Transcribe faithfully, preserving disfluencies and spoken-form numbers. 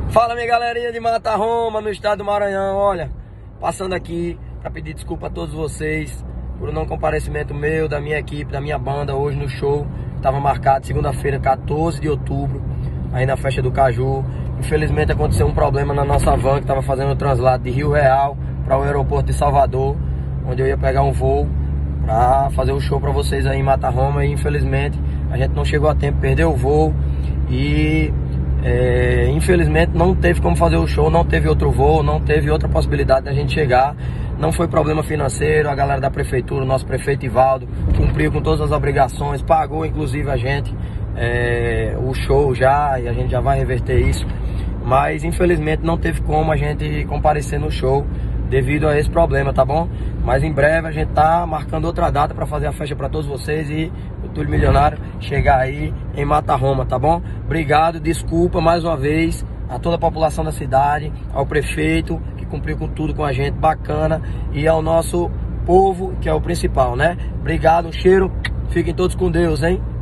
Fala, minha galerinha de Mata Roma, no estado do Maranhão. Olha, passando aqui para pedir desculpa a todos vocês por não comparecimento meu, da minha equipe, da minha banda hoje no show. Estava marcado segunda-feira, quatorze de outubro, aí na festa do Caju. Infelizmente aconteceu um problema na nossa van que estava fazendo o translado de Rio Real para o aeroporto de Salvador, onde eu ia pegar um voo para fazer o show para vocês aí em Mata Roma. E infelizmente a gente não chegou a tempo, perdeu o voo e é, infelizmente não teve como fazer o show, não teve outro voo, não teve outra possibilidade da gente chegar. Não foi problema financeiro, a galera da prefeitura, o nosso prefeito Ivaldo, cumpriu com todas as obrigações, pagou inclusive a gente é, o show já, e a gente já vai reverter isso. Mas infelizmente não teve como a gente comparecer no show devido a esse problema, tá bom? Mas em breve a gente tá marcando outra data para fazer a festa para todos vocês e o Túlio Milionário chegar aí em Mata Roma, tá bom? Obrigado, desculpa mais uma vez a toda a população da cidade, ao prefeito que cumpriu com tudo com a gente, bacana, e ao nosso povo, que é o principal, né? Obrigado, um cheiro, fiquem todos com Deus, hein?